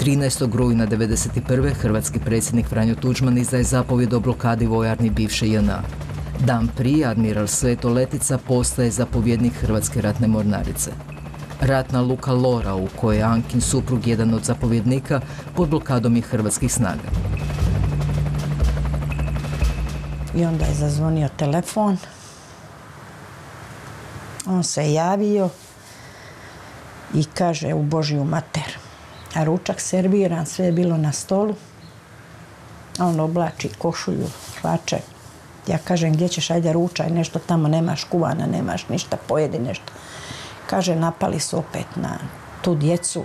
13. rujna 1991. hrvatski predsjednik Franjo Tuđman izdaje zapovjed o blokadi vojarni bivše JNA. Dan prije admiral Sveto Letica postaje zapovjednik Hrvatske ratne mornarice. Ratna luka Lora, u kojoj je Ankin suprug jedan od zapovjednika, pod blokadom je hrvatskih snaga. I onda je zazvonio telefon. On se javio i kaže u Božju mater. A ručak serviran, sve je bilo na stolu. On oblači košulju, hlače. Ja kažem, gdje ćeš, ajde ručaj, nešto tamo, nemaš kuvana, nemaš ništa, pojedi nešto. Kaže, napali su opet na tu djecu.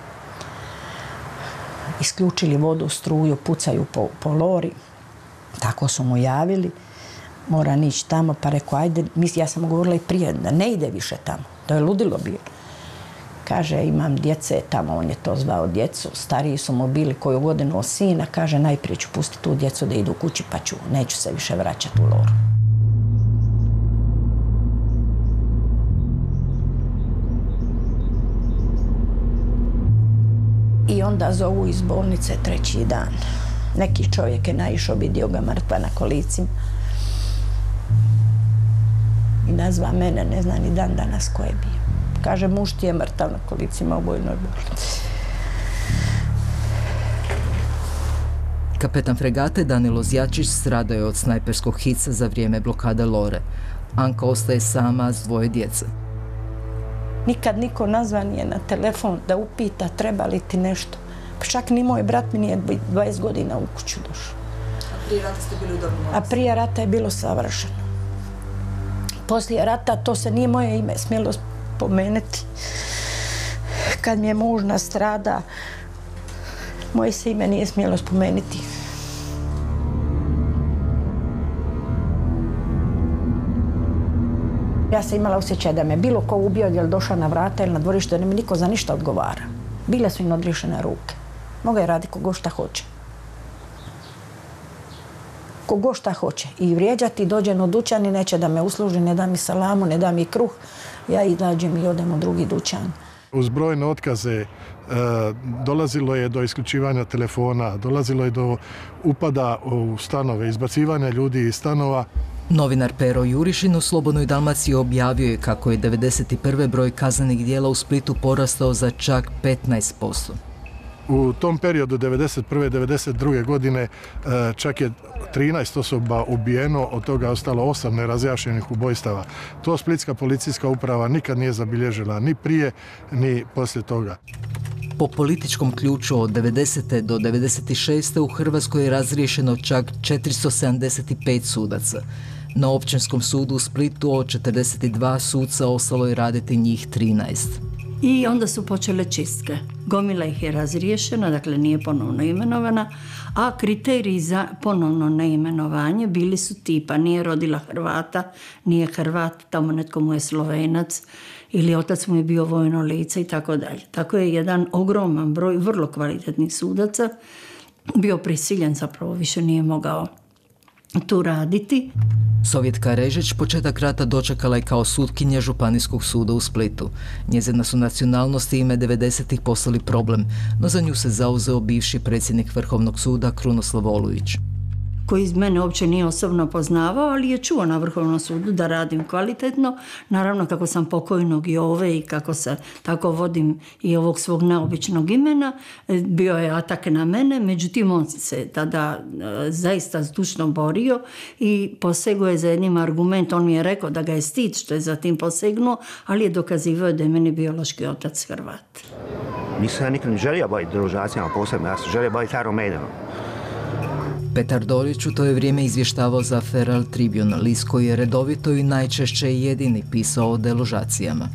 Isključili vodu, struju, pucaju po Lori. Tako su mu javili. Mora ići tamo, pa rekao, ajde, ja sam mu govorila i prije, da ne ide više tamo, da je ludilo bilo. Kaže, imam djece tamo, on je to zvao djecu, stariji su mu bili koju godinu od sina, kaže, najprije ću pustiti tu djecu da idu u kući, pa neću se više vraćati u Loru. I onda zovu iz bolnice treći dan. Neki čovjek je naišao, vidio ga mrtva na kolicima. I nazva mene, ne zna ni dan danas ko je bio. Kaže, muž ti je mrtav na kolicima u bojnoj bolnici. Kapetan fregate Danilo Zjačić stradao je od snajperskog hica za vrijeme blokade Lore. Anka ostaje sama s dvoje djece. Nikad niko nazvan nije na telefon da upita treba li ti nešto. Pa čak ni moj brat mi nije 20 godina u kuću došao. A prije rata ste bili u Dobrom Moravsku? A prije rata je bilo savršeno. Poslije rata to se nije moje ime smjelo spomenuti. Kad mi je muž nastrada, moje se ime nije smjelo spomenuti. Ja sam imala osjećaj da me bilo ko ubio ili došao na vrata ili na dvorište, da mi niko za ništa odgovara. Bile su im odriješene ruke. Moga je raditi kogo šta hoće. Kogo šta hoće. I vrijeđati, dođe na dućan i neće da me usluži, ne da mi salamu, ne da mi kruh. Ja izađem i odem u drugi dućan. Uz brojne otkaze dolazilo je do isključivanja telefona, dolazilo je do upada u stanove, izbacivanja ljudi iz stanova. Novinar Pero Jurišin u Slobodnoj Dalmaciji objavio je kako je 1991. broj kaznenih djela u Splitu porastao za čak 15%. U tom periodu 1991. 1992. godine čak je 13 osoba ubijeno, od toga je ostalo 8 nerazjašnjenih ubojstava. To Splitska policijska uprava nikad nije zabilježila, ni prije, ni poslije toga. Po političkom ključu od 90. do 96. u Hrvatskoj je razriješeno čak 475 sudaca. Na Općinskom sudu u Splitu od 42 suca ostalo je raditi njih 13. I onda su počele čistke. Gomila ih je razriješena, dakle nije ponovno imenovana, a kriteriji za ponovno neimenovanje bili su tipa nije rodila Hrvata, nije Hrvat, tamo netko mu je Slovenac ili otac mu je bio vojno lice i tako dalje. Tako je jedan ogroman broj vrlo kvalitetnih sudaca bio prisiljen, zapravo više nije mogao tu raditi. Sovjetka Režić početak rata dočekala je kao sutkinja Županijskog suda u Splitu. Njezina su nacionalnost i ime 90-ih postali problem, no za nju se zauzeo bivši predsjednik Vrhovnog suda Krunoslav Olujić. Koji mene uopće nije osobno poznavao, ali je čuo na Vrhovnom sudu da radim kvalitetno. Naravno, kako sam pokojnog Jove i kako se tako vodim i ovog svog neobičnog imena, bio je atak na mene, međutim on se tada zaista zdušno borio i posegao je za jednim argumentom. On mi je rekao da ga je stid što je za tim posegnuo, ali je dokazivao da je meni biološki otac Hrvat. Nisam ja nikad ne želio baviti deložacijama posebno, ja sam želio baviti Iron Maidenom. Petar Dorić u to je vrijeme izvještavao za Feral Tribune, list koji je redovito i najčešće jedini pisao o deložacijama.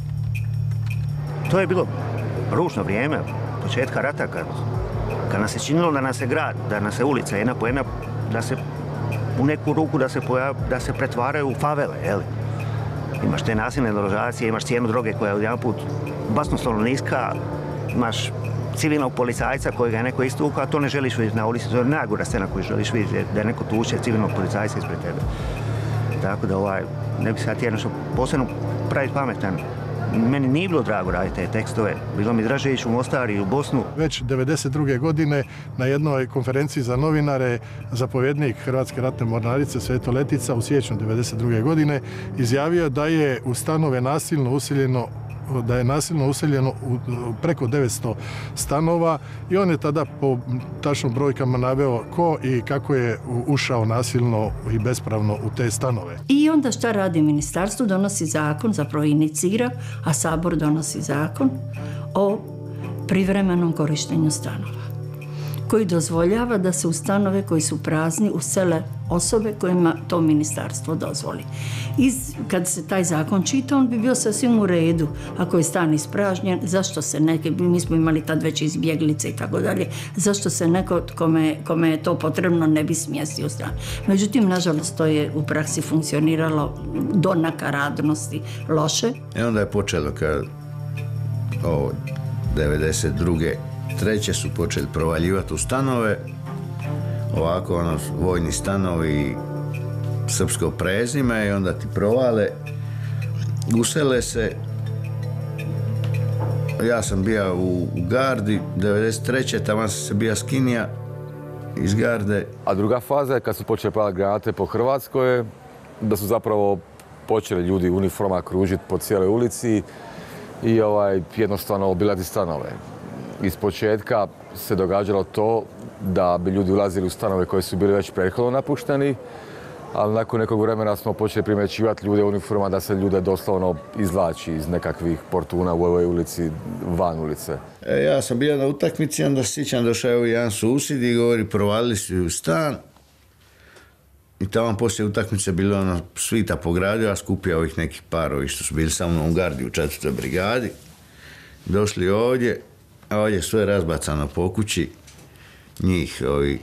To je bilo ružno vrijeme, početka rata, kad nas je činilo da nas je grad, da nas je ulica jedna po jedna, da se u neku ruku da se pretvaraju u favele, jel? Imaš te nasilne deložacije, imaš cijenu droge koja je odjedanput basnoslovno niska, imaš civilnog policajca kojega je neko istukao, a to ne želiš vidjeti na ulici. To je najgora scena koju želiš vidjeti, da je neko tuče civilnog policajca ispred tebe. Tako da ne bi sad jedno što posebno praviti pametan, Meni nije bilo drago raditi te tekstove. Bilo mi draže ići u Mostar i u Bosnu. Već 1992. godine na jednoj konferenciji za novinare zapovjednik Hrvatske ratne mornarice Sveto Letica u siječnju 1992. godine izjavio da je u stanove nasilno useljeno preko 900 stanova i on je tada po tačnim brojkama naveo ko i kako je ušao nasilno i bespravno u te stanove. I onda šta radi ministarstvo? Donosi zakon, zapravo inicira, a Sabor donosi zakon o privremenom korištenju stanova, koji dozvoljava da se u stanove koji su prazni usele osobe kojima to ministarstvo dozvoli. Kad se taj zakon čita, on bi bio sasvim u redu. Ako je stan ispražnjen, zašto se mi smo imali tad već izbjeglice i tako dalje, zašto se neko kome je to potrebno ne bi smjestio u stan. Međutim, nažalost, to je u praksi funkcioniralo do nakaradnosti loše. I onda je počelo kad 92. Treće su počeli provaljivati u stanove, ovako vojni stanovi, srpsko prezime i onda ti provale, usele se. Ja sam bio u gardi, 93. tamo sam se bio skinija iz garde. A druga faza je kad su počeli paliti granate po Hrvatskoj, da su zapravo počeli ljudi u uniformama kružiti po cijeloj ulici i jednostavno obilaziti stanove. Iz početka se događalo to da bi ljudi ulazili u stanove koji su bili već prethodno napušteni, ali nakon nekog vremena smo počeli primjećivati ljude u uniformama da se ljude doslovno izvlači iz nekakvih portuna u ovoj ulici, van ulice. Ja sam bio na utakmici, onda se sjećam, došao je jedan susjed i govori provalili su u stan i tamo poslije utakmice bilo svita po gradu, a skupio ovih nekih parovi što su bili sa mnom u gardi u 4. brigadi. Došli ovdje, a ovdje sve razbacano po kući, njih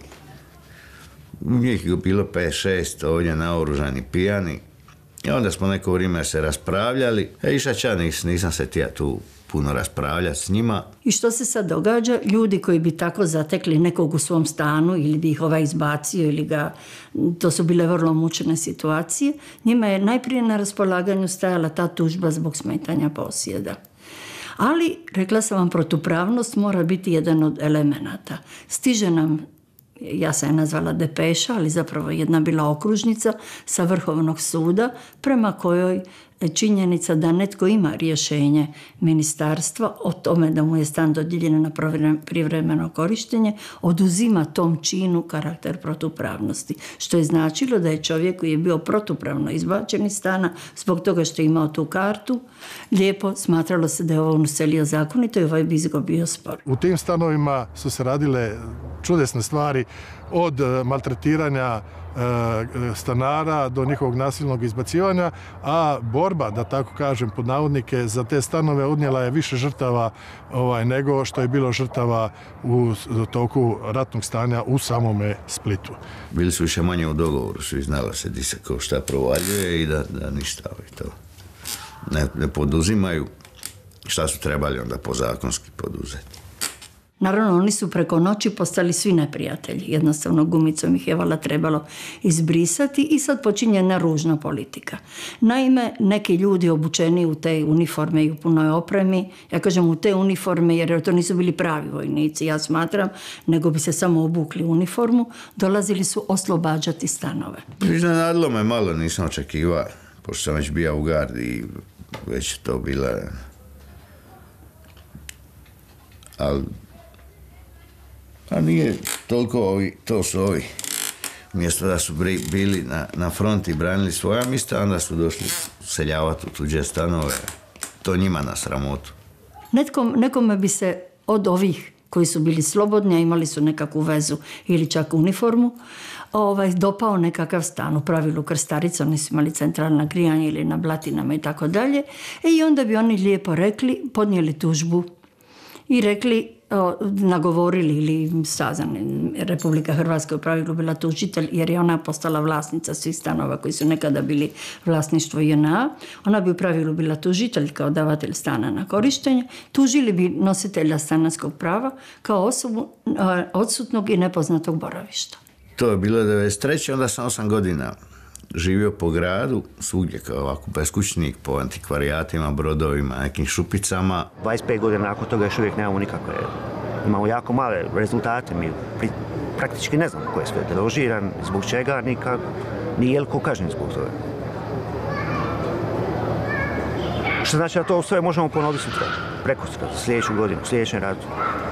je bilo 5-6 ovdje naoružani pijani. I onda smo neko vrijeme se raspravljali. Išača nisam se tija tu puno raspravljati s njima. I što se sad događa? Ljudi koji bi tako zatekli nekog u svom stanu ili bi ih izbacio ili ga... To su bile vrlo mučne situacije. Njima je najprije na raspolaganju stajala ta tužba zbog smetanja posjeda. Ali, rekla sam vam, protupravnost mora biti jedan od elemenata. Stiže nam, ja sam je nazvala depeša, ali zapravo jedna bila okružnica sa Vrhovnog suda prema kojoj činjenica da netko ima rješenje ministarstva o tome da mu je stan dodijeljen na privremeno korištenje, oduzima tom činu karakter protupravnosti. Što je značilo da je čovjek koji je bio protupravno izbačen iz stana zbog toga što je imao tu kartu, lijepo smatralo se da je ovo uselio zakonito i ovaj bi izgubio spor. U tim stanovima su se radile čudesne stvari, od maltretiranja stanara do njihovog nasilnog izbacivanja, a borba, da tako kažem, pod navodnike, za te stanove odnijela je više žrtava nego što je bilo žrtava u toku ratnog stanja u samome Splitu. Bili su više manje u dogovoru, svi znala se di se ko šta provaljuje i da ništa to ne poduzimaju šta su trebali onda pozakonski poduzeti. Naravno, oni su preko noći postali svi neprijatelji. Jednostavno, gumicom ih je valjda trebalo izbrisati i sad počinje jedna ružna politika. Naime, neki ljudi obučeni u te uniforme i u punoj opremi, ja kažem u te uniforme jer to nisu bili pravi vojnici, ja smatram, nego bi se samo obukli u uniformu, dolazili su oslobađati stanove. Iznenadilo me malo, nisam očekivao, pošto sam već bio u gardi i već to bila... Ali... A nije toliko to su ovi. Mjesto da su bili na fronti i branili svoja mjesta, onda su došli seljavati u tuđe stanove. To njima na sramotu. Nekome bi se od ovih koji su bili slobodni, a imali su nekakvu vezu ili čak uniformu, dopao nekakav stan, u pravilu krstarica, oni su imali centralna grijanja ili na blatinama i tako dalje. I onda bi oni lijepo rekli, podnijeli tužbu i rekli, nagovorili ili sazani, Republika Hrvatska u pravilu bila tužitelj jer je ona postala vlasnica svih stanova koji su nekada bili vlasništvo JNA. Ona bi u pravilu bila tužitelj kao davatelj stana na korištenje. Tužili bi nositelja stanarskog prava kao osobu odsutnog i nepoznatog boravišta. To je bilo 93. Onda sam 8 godina živio po gradu, svugdje kao ovako beskućnik, po antikvarijatima, brodovima, nekim šupicama. 25 godina nakon toga još uvijek nemamo nikakve, imamo jako male rezultate, mi praktički ne znamo ko je sve deložiran, zbog čega, ni je li ko kažnjen zbog toga. Što znači da to sve možemo ponoviti sutra, preko sutra, sljedeću godinu, sljedećem ratu.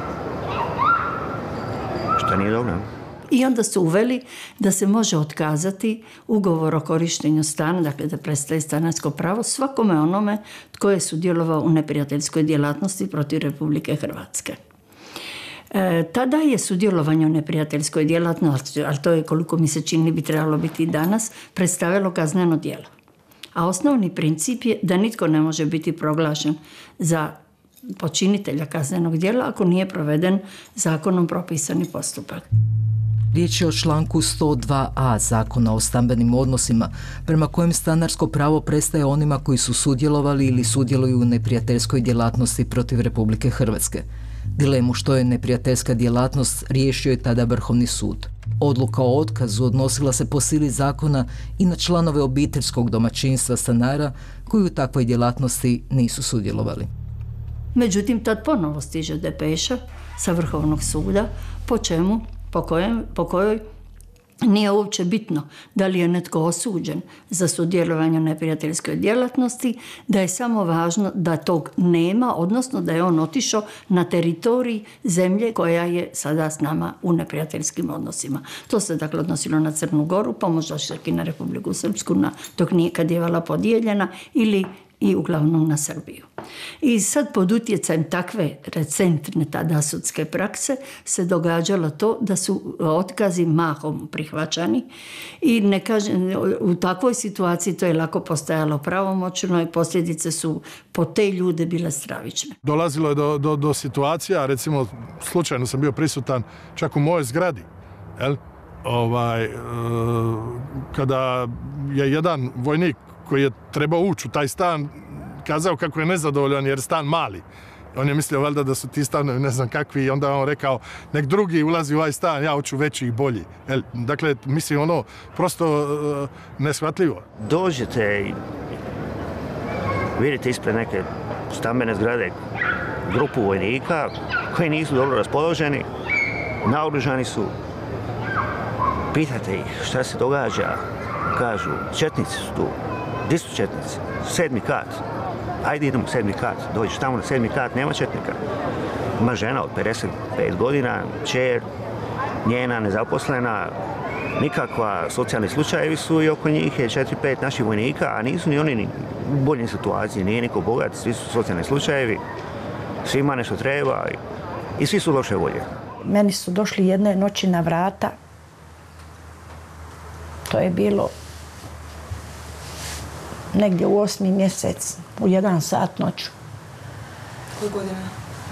Što nije dobro. I onda su uveli da se može otkazati ugovor o korištenju stana, dakle da prestaje stanarsko pravo svakome onome tko je sudjelovao u neprijateljskoj djelatnosti protiv Republike Hrvatske. Tada je sudjelovanje u neprijateljskoj djelatnosti, ali to je, koliko mi se čini, bi trebalo biti i danas, predstavilo kazneno djelo. A osnovni princip je da nitko ne može biti proglašen za počinitelja kaznenog djela ako nije proveden zakonom propisani postupak. Riječ je o članku 102a Zakona o stambenim odnosima, prema kojem stanarsko pravo prestaje onima koji su sudjelovali ili sudjeluju u neprijateljskoj djelatnosti protiv Republike Hrvatske. Dilemu što je neprijateljska djelatnost riješio je tada Vrhovni sud. Odluka o otkazu odnosila se po sili zakona i na članove obiteljskog domaćinstva stanara koji u takvoj djelatnosti nisu sudjelovali. Međutim, tad ponovo stiže depeša sa Vrhovnog suda, po kojoj nije uopće bitno da li je netko osuđen za sudjelovanje u neprijateljskoj djelatnosti, da je samo važno da tog nema, odnosno da je on otišao na teritorij zemlje koja je sada s nama u neprijateljskim odnosima. To se dakle odnosilo na Crnu Goru, pa možda čak i na Republiku Srpsku, dok nije kad je bila podijeljena, ili i uglavnom na Srbiju. I sad pod utjecajem takve recentne tada sudske prakse se događalo to da su otkazi mahom prihvaćani i ne kažem, u takvoj situaciji to je lako postajalo pravomoćno i posljedice su po te ljude bile stravične. Dolazilo je do situacija, recimo slučajno sam bio prisutan čak u mojoj zgradi, jel? Kada je jedan vojnik koji je trebao ući u taj stan kazao kako je nezadovoljan jer je stan mali. On je mislio valjda da su ti stanovi ne znam kakvi i onda on rekao nek drugi ulazi u ovaj stan, ja hoću veći i bolji. Dakle, mislim ono prosto neshvatljivo. Dođete i vidite ispred neke stambene zgrade grupu vojnika koji nisu dobro raspoloženi, naoružani su. Pitate ih šta se događa, kažu četnici su tu. Gdje su četnici? 7. kat. Ajde idemo 7. kat. Dođeš tamo na 7. kat, nema četnika. Ima žena od 55 godina, čer, njena, nezaposlena, nikakva socijalni slučajevi su i oko njih je 4-5 naših vojnika, a nisu ni oni ni u boljoj situaciji, nije niko bogat, svi su socijalni slučajevi, svima nešto treba i svi su loše volje. Meni su došli jedne noći na vrata, to je bilo negdje u 8. mjesec, u 1 sat noću. Koje godine?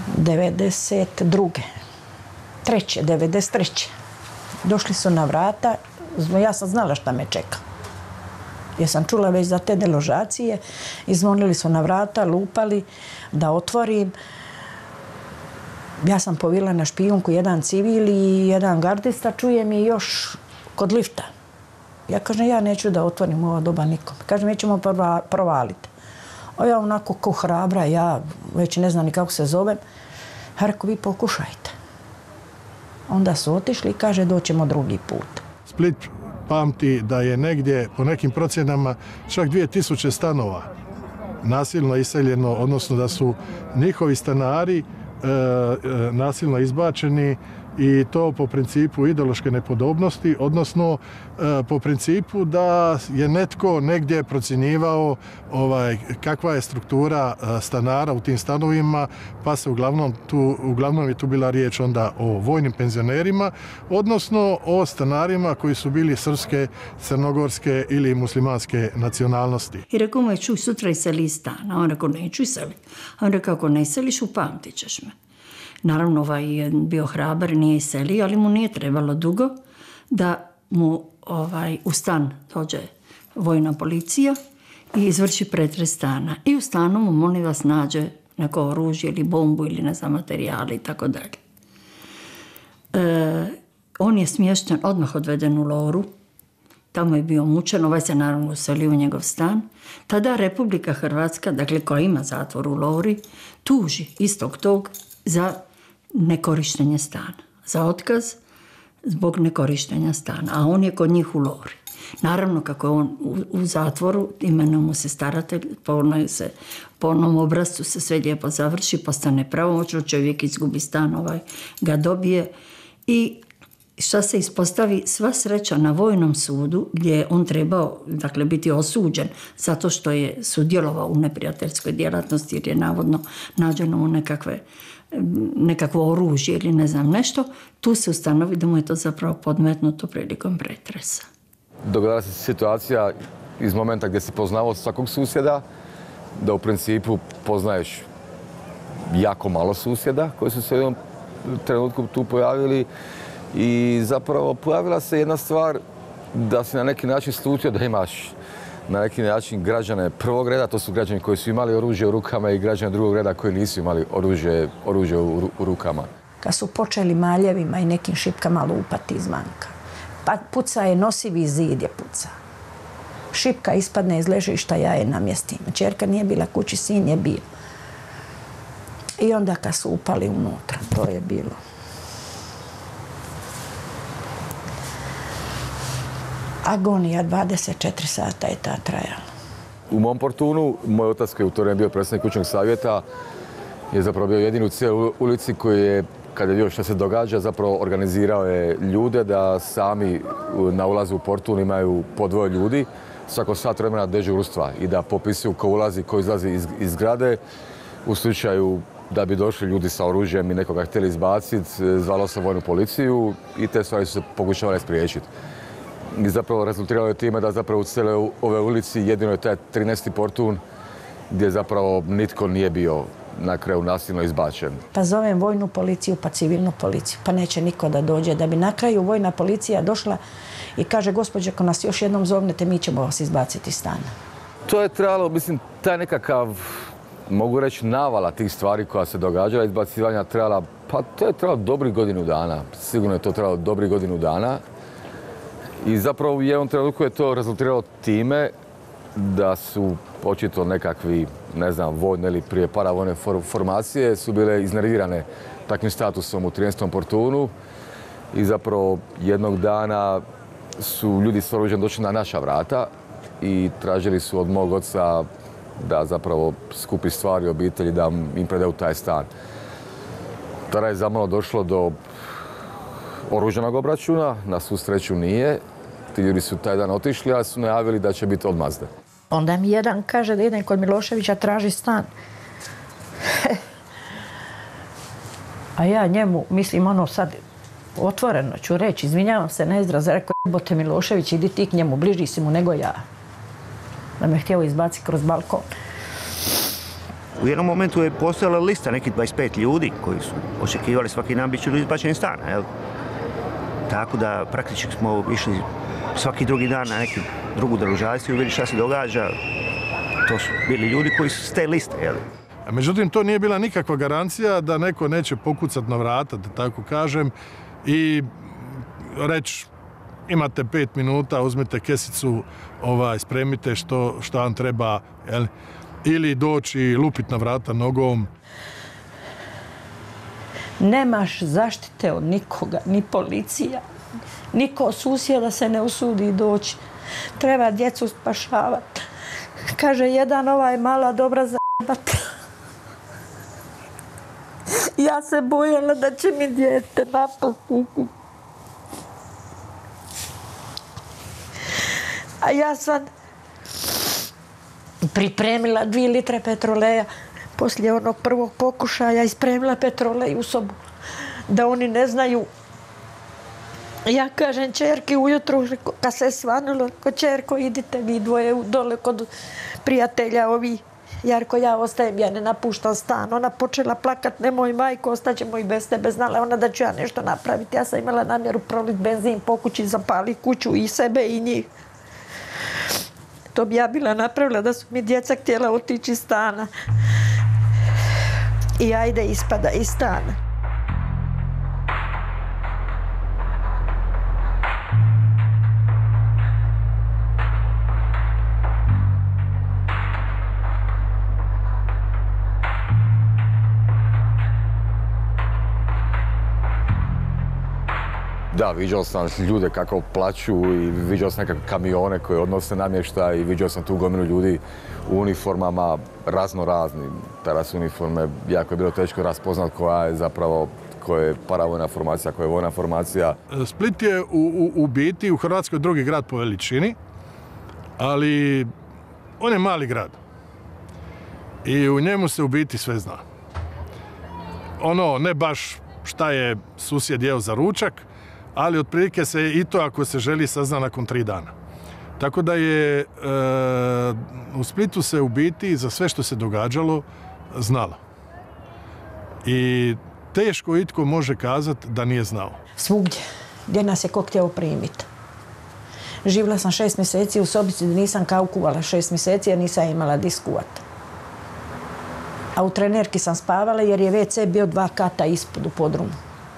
93. Došli su na vrata, ja sam znala šta me čeka. Jer sam čula već za te deložacije i zvonili su na vrata, lupali da otvorim. Ja sam povila na špijunku, jedan civil i jedan gardista, čujem i još kod lifta. Ja kažem, ja neću da otvorim ova doba nikom. Kažem, mi ćemo provaliti. A ja onako ko hrabra, ja već ne znam ni kako se zovem. Ja rekao, vi pokušajte. Onda su otišli i kaže, doćemo drugi put. Split pamti da je negdje po nekim procjenama čak 2000 stanova nasilno iseljeno, odnosno da su njihovi stanari nasilno izbačeni i to po principu ideološke nepodobnosti, odnosno po principu da je netko negdje procjenjivao kakva je struktura stanara u tim stanovima, pa se uglavnom je tu bila riječ onda o vojnim penzionerima, odnosno o stanarima koji su bili srpske, crnogorske ili muslimanske nacionalnosti. I rekao mu je, čuj, sutra iseli iz stana. On rekao, neću iseliti. On rekao, ako ne iseliš, upamtit ćeš me. Naravno, ovaj je bio hrabar, nije iselio, ali mu nije trebalo dugo da mu u stan dođe vojna policija i izvrši pretres stana. I u stanu mu, molim vas, nađe neko oružje ili bombu ili ne znam, materijale i tako dalje. On je smješten, odmah odveden u loru, tamo je bio mučen, ovaj se naravno uselio u njegov stan. Tada Republika Hrvatska, dakle koja ima zatvor u Lori, tuži istog tog za nekorištenje stana, za otkaz zbog nekorištenja stana, a on je kod njih u Lori. Naravno, kako je on u zatvoru, imenuje mu se staratelj, po onom obrazcu se sve lijepo završi, postane pravomoćno, čovjek izgubi stan, ga dobije i šta se ispostavi, sva sreća na vojnom sudu gdje je on trebao, dakle, biti osuđen zato što je sudjelovao u neprijateljskoj djelatnosti jer je navodno nađeno u nekakvo oružje ili ne znam nešto, tu se ustanovi da mu je to zapravo podmetnuto prilikom pretresa. Dogodila se situacija iz momenta gdje si poznavao svakog susjeda, da u principu poznaješ jako malo susjeda koji su se u jednom trenutku tu pojavili i zapravo pojavila se jedna stvar da si na neki način slutio da imaš na neki način građane prvog reda, to su građani koji su imali oružje u rukama i građani drugog reda koji nisu imali oružje u rukama. Kad su počeli maljevima i nekim šipkama lupati izmanka, pa puca je nosivi zid je puca. Šipka ispadne iz ležišta, ja je namjestim. Čerka nije bila kući, sin je bio. I onda kad su upali unutra, to je bilo. Agonija 24 sata je ta trajala. U mom portunu, moj otac koji je u to vrijeme bio predsjednik kućnog savjeta, je zapravo bio jedini u cijeloj ulici koji je, kada je vidio što se događa, zapravo organizirao je ljude da sami na ulazu u portun imaju po 2 ljudi, svako sat vremena dežurstva i da popisuju ko ulazi, ko izlazi iz zgrade. U slučaju da bi došli ljudi sa oružjem i nekoga htjeli izbaciti, zvalo se vojnu policiju i te stvari su se pokušavale spriječiti. I zapravo rezultiralo je time da zapravo u cijeloj ove ulici jedino je taj 13. portun gdje zapravo nitko nije bio na kraju nasilno izbačen. Pa zovem vojnu policiju, pa civilnu policiju, pa neće niko da dođe. Da bi na kraju vojna policija došla i kaže, gospođe, ako nas još jednom zovnete, mi ćemo vas izbaciti iz stana. To je trebalo, mislim, taj nekakav, mogu reći, navala tih stvari koja se događala, izbacivanja trebala, pa to je trebalo dobrih godinu dana. Sigurno je to trebalo dobrih godinu dana. I zapravo u jednom trenutku je to rezultiralo time da su očito nekakvi, ne znam, vojne ili prije paravojne formacije su bile iznervirane takvim statusom u 13. portunu i zapravo jednog dana su ljudi s oružjem došli na naša vrata i tražili su od mog oca da zapravo skupi stvari obitelji, da im predaju taj stan. Tada je zamalo došlo do oružanog obračuna, na svu sreću nije. Ti ljudi su taj dan otišli, ali su najavili da će biti odmazde. Onda mi jedan kaže da idem kod Miloševića traži stan. A ja njemu, mislim, ono sad otvoreno ću reći, izvinjavam se na izraz, rekao, jebote Milošević, idi ti k njemu, bliži si mu nego ja. Da me htio izbaciti kroz balkon. U jednom momentu je postojala lista nekih 25 ljudi koji su očekivali svaki dan bit će izbačeni stana, jel? Tako da praktički smo išli svaki drugi dan na neku drugu deložaciju, vidjeli šta se događa. To su bili ljudi koji su s te liste, jel? Međutim, to nije bila nikakva garancija da neko neće pokucati na vrata, da tako kažem, i reći imate 5 minuta, uzmite kesicu, spremite što vam treba, jel? Ili doći i lupit na vrata nogom. Nemaš zaštite od nikoga, ni policija. Niko susjeda se ne usudi doći. Treba djecu spašavati. Kaže, jedan mala dobra zajebat. Ja se bojala da će mi dijete napasti. A ja sad pripremila 2 litre petroleja. Poslije onog prvog pokušaja ispremila petrolej u sobu. Da oni ne znaju. Ja kažem čerki ujutru, kad se svanulo, ko čerko, idite vi dvoje dole kod prijatelja ovi. Jarko, ja ostajem, ja ne napuštam stan. Ona počela plakat, nemoj majko, ostaćemo i bez tebe. Znala ona da ću ja nešto napraviti. Ja sam imala namjeru prolit benzin po kući, zapali kuću i sebe i njih. To bi ja bila napravila da su mi djeca htjela otići iz stana. I ajde ispada iz stana. Da, viđao sam ljude kako plaću i viđao sam nekakve kamione koje odnose namještaj i viđao sam tu gomilu ljudi u uniformama razno raznim. Tada su uniforme, jako je bilo teško raspoznat koja je zapravo paravojna formacija, koja je vojna formacija. Split je u biti u Hrvatskoj drugi grad po veličini, ali on je mali grad i u njemu se u biti sve zna. Ne baš šta je susjed jeo za ručak, ali otprilike se i to ako se želi sazna nakon 3 dana. Tako da je u Splitu se u biti za sve što se događalo znalo. I teško itko može kazati da nije znao. Svugdje, gdje nas je ko htio primiti. Živjela sam 6 mjeseci u sobici gdje nisam kao kuvala 6 mjeseci jer nisam imala di skuvati. A u trenerki sam spavala jer je WC bio 2 kata ispod u podrumu.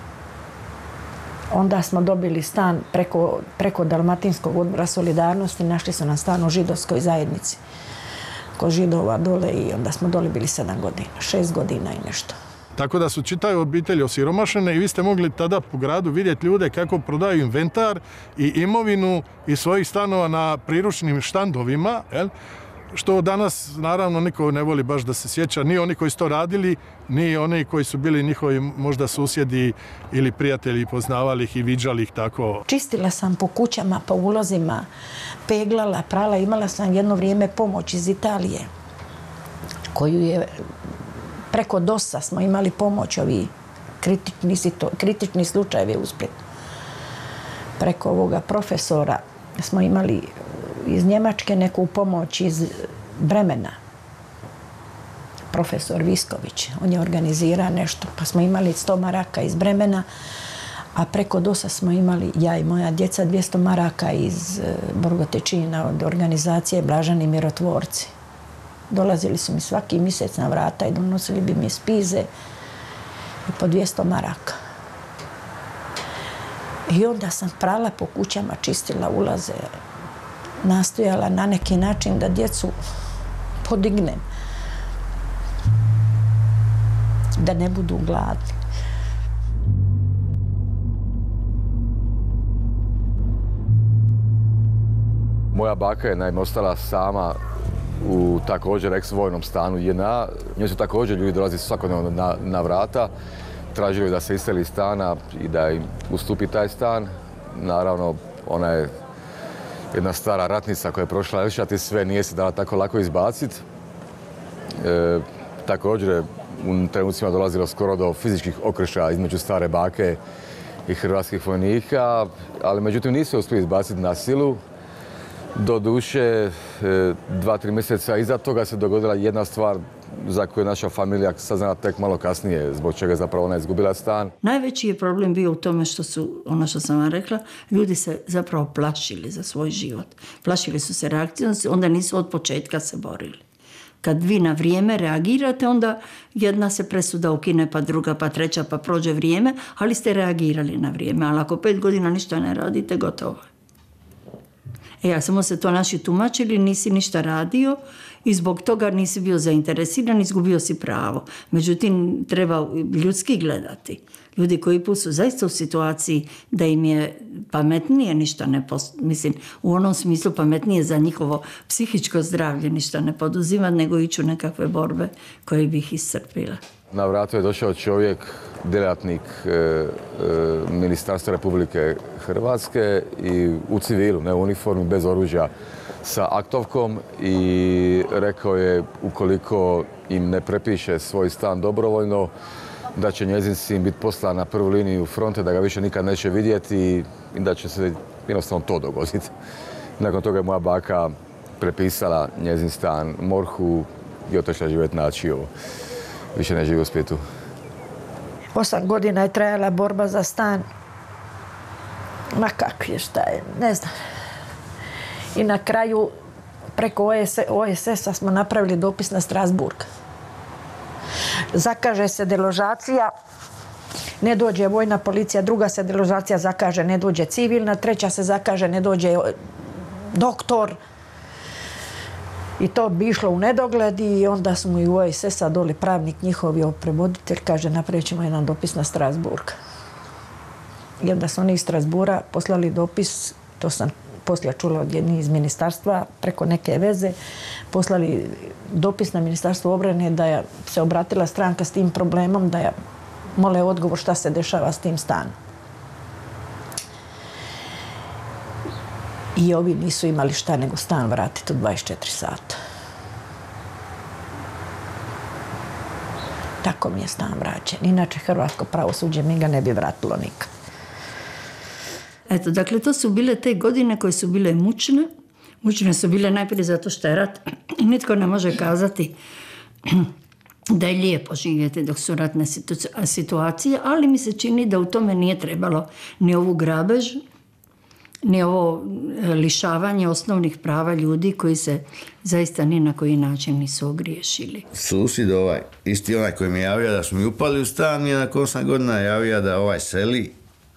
Onda smo dobili stan preko Dalmatinskog odbora solidarnosti, našli su nam stan u židovskoj zajednici. Kod židova dole i onda smo dole bili 7 godina, 6 godina i nešto. Tako da su čitave obitelji osiromašene i vi ste mogli tada po gradu vidjeti ljude kako prodaju inventar i imovinu iz svojih stanova na priručnim štandovima, što danas naravno niko ne voli baš da se sjeća, ni oni koji su to radili, ni oni koji su bili njihovi možda susjedi ili prijatelji, poznavali ih i viđali ih tako. Čistila sam po kućama, po ulozima, peglala, prala, imala sam jedno vrijeme pomoć iz Italije, koju je preko DOS-a smo imali pomoć, ovi kritični slučajevi u Splitu. Preko ovoga profesora smo imali iz Njemačke neku pomoć iz Bremena. Profesor Visković, on je organizirao nešto, pa smo imali 100 maraka iz Bremena, a preko DOS-a smo imali, ja i moja djeca, 200 maraka iz Borgotečina od organizacije Blažani mirotvorci. Dolazili su mi svaki mjesec na vrata i donosili bi mi spize i po 200 maraka. I onda sam prala po kućama, čistila ulaze, nastojala na neki način da djecu podignem, da ne budu gladni. Moja baka je naime ostala sama u također ex-vojnom stanu JNA. Njoj su također ljudi dolazi svakodnevno na vrata, tražili da se iseli iz stana i da im ustupi taj stan. Naravno, ona je jedna stara ratnica koja je prošla Elšat i sve, nije se dala tako lako izbaciti. Također je u trenucima dolazilo skoro do fizičkih okršaja između stare bake i hrvatskih vojnika, ali međutim nisu uspjeli izbaciti na silu. Doduše, 2-3 mjeseca iza toga se dogodila jedna stvar za koju je naša familija saznala tek malo kasnije, zbog čega zapravo ona izgubila stan. Najveći je problem bio u tome što su, ono što sam vam rekla, ljudi se zapravo plašili za svoj život. Plašili su se reakcijom, onda nisu od početka se borili. Kad vi na vrijeme reagirate, onda jedna se presuda ukine, pa druga, pa treća, pa prođe vrijeme, ali ste reagirali na vrijeme. Ali ako 5 godina ništa ne radite, gotovo je. A samo se to naši tumačili, nisi ništa radio i zbog toga nisi bio zainteresiran, izgubio si pravo. Međutim, treba ljudski gledati. Ljudi koji su zaista u situaciji da im je pametnije ništa ne mislim, u onom smislu pametnije za njihovo psihičko zdravlje ništa ne poduzimati, nego ići u nekakve borbe koje bi ih iscrpile. Na vratu je došao čovjek, djelatnik Ministarstva Republike Hrvatske i u civilu, ne u uniformi, bez oružja, sa aktovkom i rekao je ukoliko im ne prepiše svoj stan dobrovoljno, da će njezin sin biti poslan na prvu liniju fronte, da ga više nikad neće vidjeti i da će se jednostavno to dogoditi. Nakon toga je moja baka prepisala njezin stan MORH-u i otišla živjeti na Čiovo. Više ne živi u Splitu. 8 godina je trajala borba za stan. Ma kakvi je, šta je, ne znam. I na kraju preko OSS-a smo napravili dopis na Strasburg. Zakaže se deložacija, ne dođe vojna policija, druga se deložacija zakaže, ne dođe civilna, treća se zakaže, ne dođe doktor. I to bi išlo u nedogled i onda smo i u OSS-a doli pravnik njihov prevoditelj, kaže napravit ćemo jedan dopis na Strasburg. jer da su oni iz Strasbura poslali dopis, to sam poslije čula od jednih iz ministarstva, preko neke veze, poslali dopis na Ministarstvo obrane da je se obratila stranka s tim problemom, da je mole odgovor šta se dešava s tim stanom. I ovi nisu imali šta nego stan vratiti u 24 sata. Tako mi je stan vraćen. Inače, hrvatsko pravosuđe mi ga ne bi vratilo nikad. Eto, dakle, to su bile te godine koje su bile mučne. Mučne su bile najprije zato što je rat. Nitko ne može kazati da je lijepo živjeti dok su ratne situacije, ali mi se čini da u tome nije trebalo ni ovu grabež, ni ovo lišavanje osnovnih prava ljudi koji se zaista ni na koji način nisu ogriješili. Susjed isti onaj koji mi je javio da su mi upali u stan, mi je nakon 8 godina javio da seli,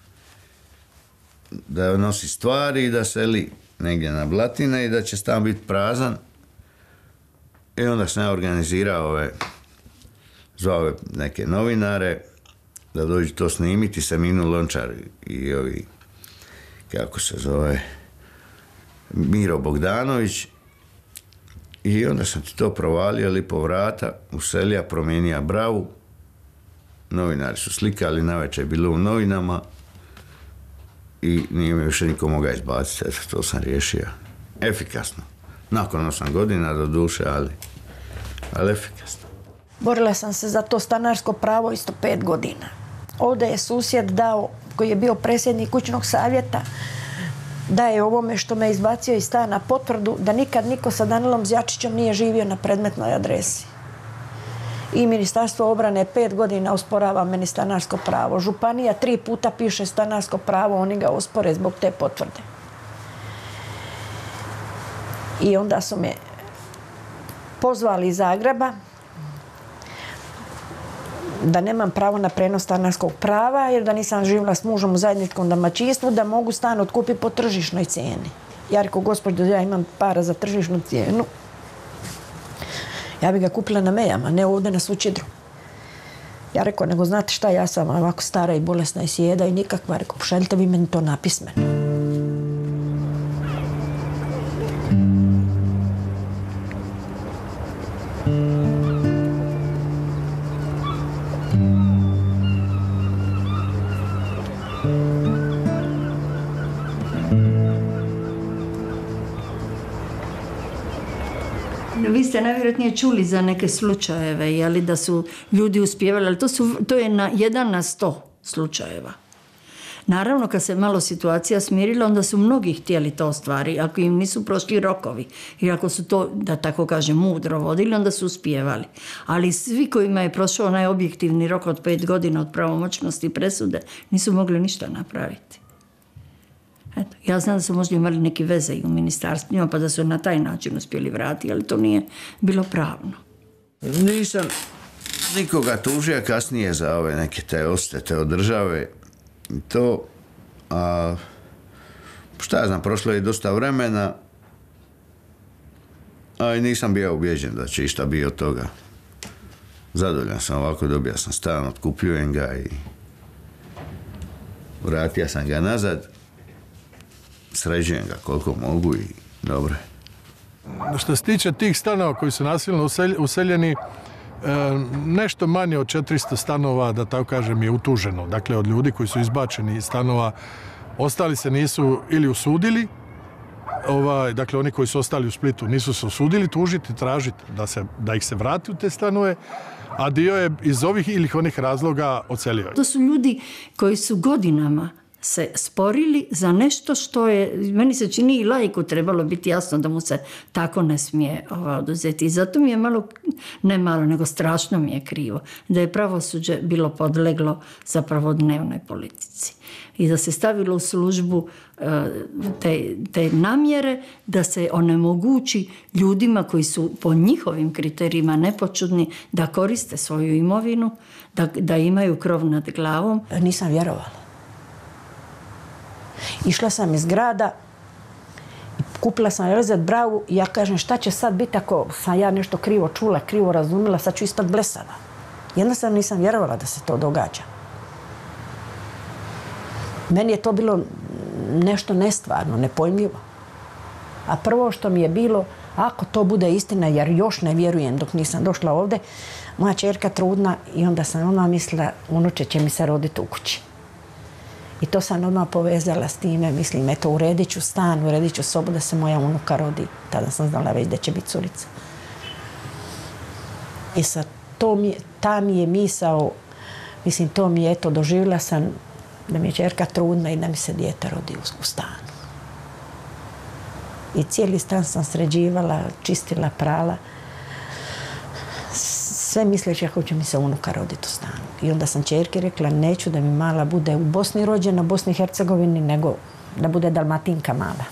da nosi stvari i da seli negdje na Blatine i da će stan biti prazan. I onda sam ja organizirao zvao neke novinare da dođu to snimiti, Seminu Lončar i ovi, kako se zove, Miro Bogdanović. I onda sam ti to provalio lipo vrata, uselija, promijenija bravu. Novinari su slikali, navečer je bilo u novinama i nije me više niko mogao izbaciti. Eto, to sam riješio. Efikasno. Nakon 8 godina do duše, ali efikasno. Borila sam se za to stanarsko pravo isto 5 godina. Ovdje je susjed dao, koji je bio predsjednik kućnog savjeta, daje ovome što me izbacio iz stana potvrdu da nikad niko sa Danilom Zjačićem nije živio na predmetnoj adresi. I Ministarstvo obrane 5 godina osporava meni stanarsko pravo. Županija 3 puta piše stanarsko pravo, oni ga ospore zbog te potvrde. I onda su me pozvali iz Zagreba da nemam pravo na prenos stanarskog prava, jer da nisam živjela s mužom u zajedničkom domaćinstvu, da mogu stan otkupiti po tržišnoj cijeni. Ja rekao, gospođo, ja imam para za tržišnu cijenu. Ja bi ga kupila na Mejama, ne ovdje na Sučidru. Ja rekao, nego znate šta, ja sam ovako stara i bolesna i sjeda i nikakva. Rekao, pošaljite vi meni to napismeno. Vi ste najvjerojatnije čuli za neke slučajeve, jeli, da su ljudi uspjevali, ali to je na 1 na 100 slučajeva. Naravno, kad se malo situacija smirila, onda su mnogi htjeli to ostvari, ako im nisu prošli rokovi. I ako su to, da tako kažem, mudro vodili, onda su uspjevali. Ali svi kojima je prošao onaj objektivni rok od 5 godina od pravomoćnosti presude, nisu mogli ništa napraviti. Eto, ja znam da su možda imali neke veze i u ministarstvima, pa da su na taj način uspjeli vratiti, ali to nije bilo pravno. Nisam nikoga tužio kasnije za ove neke te odštete od države. To, šta ja znam, prošlo je dosta vremena, a i nisam bio ubijeđen da će išta biti od toga. Zadovoljan sam ovako, dobio sam stan, otkupljujem ga i vratio sam ga nazad. Sređujem ga koliko mogu i dobro. Što se tiče tih stanova koji su nasilno useljeni, nešto manje od 400 stanova, da tako kažem, je utuženo. Dakle, od ljudi koji su izbačeni iz stanova, ostali se nisu ili usudili, dakle, oni koji su ostali u Splitu nisu se usudili tužiti, tražiti da ih se vrati u te stanove, a dio je iz ovih ili onih razloga odselio. To su ljudi koji su godinama se sporili za nešto što je, meni se čini i laiku trebalo biti jasno da mu se tako ne smije oduzeti. I zato mi je ne malo, nego strašno mi je krivo da je pravosuđe bilo podleglo zapravo dnevnoj politici. I da se stavilo u službu te namjere da se onemogući ljudima koji su po njihovim kriterijima nepočudni da koriste svoju imovinu, da imaju krov nad glavom. Nisam vjerovala. Išla sam iz grada, kupila sam rezet bravu i ja kažem šta će sad biti ako sam ja nešto krivo čula, krivo razumila, sad ću ispad blesava. Jednostavno nisam vjerovala da se to događa. Meni je to bilo nešto nestvarno, nepojmljivo. A prvo što mi je bilo, ako to bude istina, jer još ne vjerujem dok nisam došla ovdje, moja ćerka trudna i onda sam odmah mislila, unuče će mi se roditi u kući. I to sam odmah povezala s time, mislim, eto, uredit ću stan, uredit ću sobu da se moja unuka rodi. Tada sam znala već da će biti curica. I sad, ta mi je misao, mislim, to mi je, eto, doživjela sam da mi je ćerka trudna i da mi se dijete rodi u stanu. I cijeli stan sam sređivala, čistila, prala. Sve misleći kako će mi se unuka roditi u stanu. I onda sam ćerki rekla, neću da mi mala bude u Bosni rođena, Bosni i Hercegovini, nego da bude Dalmatinka mala.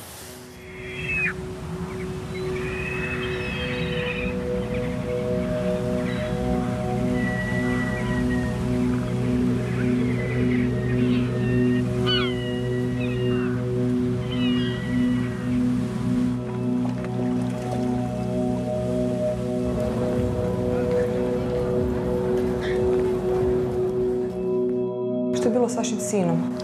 Što je bilo s vašim sinom?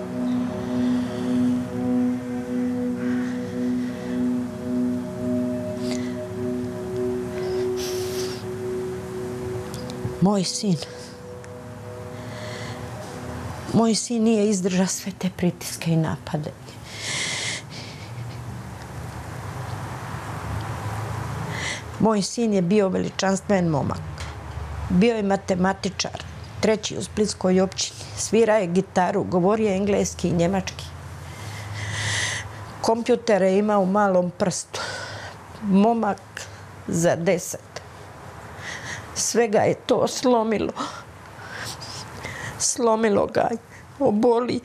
Moj sin nije izdržao sve te pritiske i napade. Moj sin je bio veličanstven momak. Bio je matematičar, 3. u Splitskoj općini. Svira je gitaru, govorio engleski i njemački. Kompjutere je imao u malom prstu. Momak za 10. Sve ga je to slomilo. Slomilo ga. Obolio.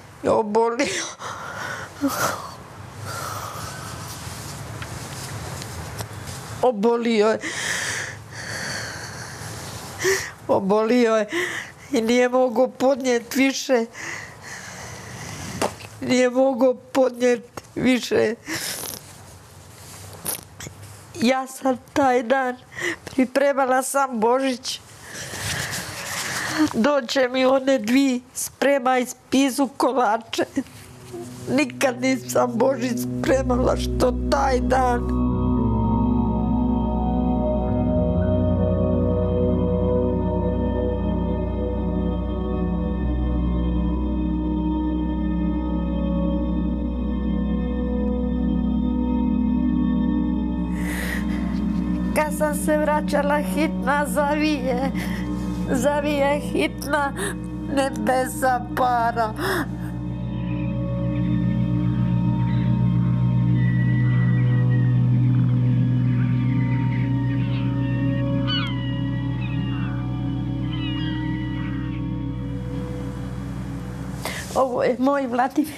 Obolio je i nije mogao podnijeti više. Ja sam taj dan pripremala sam Božić. Doće mi one 2 sprema iz pizu kolače. Nikad nisam Božić spremala što taj dan. Kad sam se vraćala, hitna zavije hitna, nebesa para. Ovo je moj Vladimir.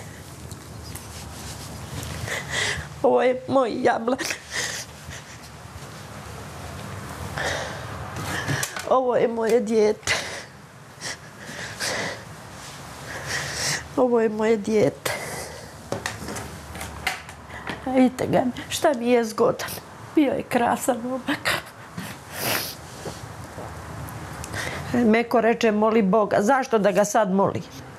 Ovo je moj Jablan. Ovo je moje dijete. Ovo je moje dijete. A vidite ga, šta mi je zgodan. Bio je krasan momak. Meko reče, moli Boga. Zašto da ga sad molim?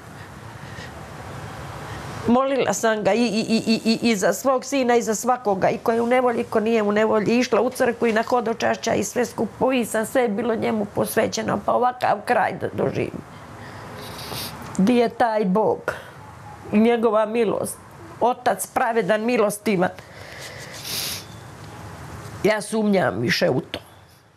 Molila sam ga i za svog sina i za svakoga, i ko je u nevolji, ko nije u nevolji. Išla u crkvu i na hodočašća i sve skupo i sam, sve je bilo njemu posvećeno, pa ovakav kraj da doživim. Gdje je taj Bog i njegova milost? Otac pravedan, milostivan. Ja sumnjam više u to.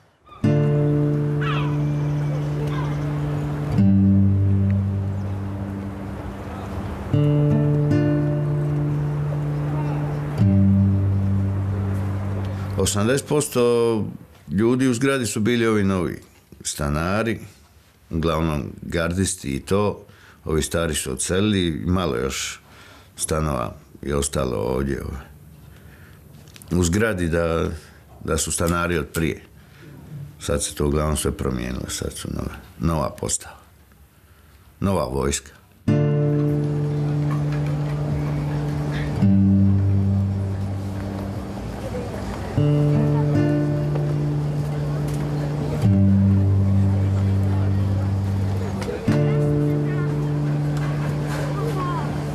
%, ljudi u zgradi su bili ovi novi stanari, uglavnom gardisti i to. Ovi stari su odselili, malo još stanova je ostalo ovdje. U zgradi da su stanari od prije. Sad se to uglavnom sve promijenilo, sad su nova postava, nova vojska.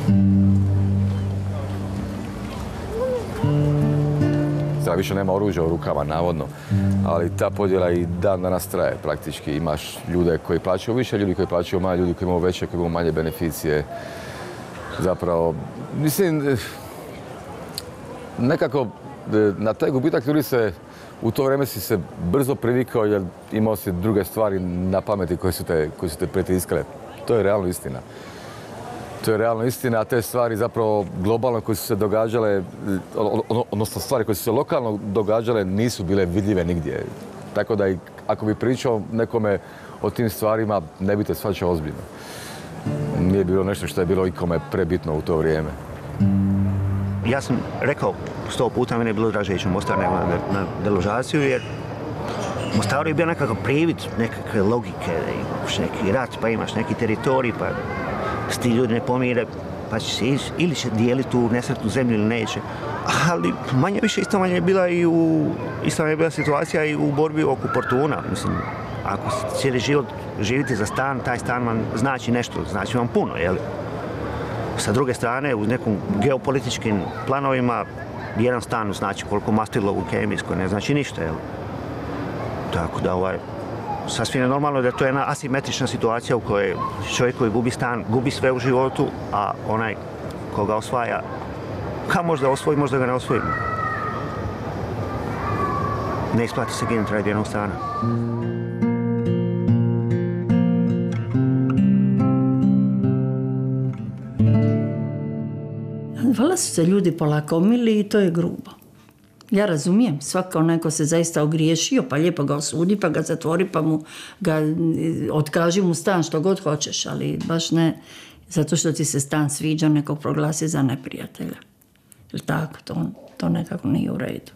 Sada više nema oružja u rukama, navodno, ali ta podjela i dan danas traje praktički. Imaš ljude koji plaćaju više, ljudi koji plaćaju manje, ljudi koji imaju veće, koji imaju manje beneficije. Zapravo, mislim, nekako na taj gubitak ljudi se, u to vrijeme si se brzo privikao jer imao si druge stvari na pameti koje su te pritiskale. To je realno istina. To je realno istina, a te stvari zapravo globalno koje su se događale, odnosno stvari koje su se lokalno događale nisu bile vidljive nigdje. Tako da ako bi pričao nekome o tim stvarima, ne bi te shvaćao ozbiljno. Nije bilo nešto što je bilo ikome prebitno u to vrijeme. Ja sam rekao 100 puta, mene je bilo draže ići u Mostar nego na deložaciju, jer Mostar je bio nekakav privid nekakve logike, imaš neki rat, pa imaš neki teritorij, pa s ti ljudi ne pomire, pa će se ići, ili će dijeliti tu nesretnu zemlju ili neće. Ali manje više isto manje je bila ista je bila situacija i u borbi oko Portuna. Mislim, ako cijeli život živite za stan, taj stan vam znači nešto, znači vam puno, jel? Sa druge strane, u nekim geopolitičkim planovima, jedan stan znači koliko mastilo u kemijskoj, ne znači ništa, jel? Tako da, sasvim je normalno da to je jedna asimetrična situacija u kojoj čovjek koji gubi stan, gubi sve u životu, a onaj koga osvaja, možda osvoji, možda ga ne osvoji. Ne isplati se ginuti radi jednog stana. Valjda su se ljudi polakomili i to je grubo. Ja razumijem, svako neko se zaista ogriješio, pa lijepo ga osudi, pa ga zatvori, pa mu ga otkaži mu stan što god hoćeš, ali baš ne zato što ti se stan sviđa, nekog proglasi za neprijatelja. Ili tako, to nekako nije u redu.